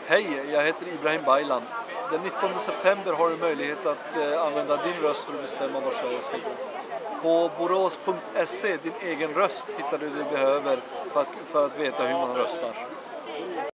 Hej, jag heter Ibrahim Baylan. Den 19 september har du möjlighet att använda din röst för att bestämma var Sverige ska gå. På borås.se, din egen röst, hittar du det du behöver för att veta hur man röstar.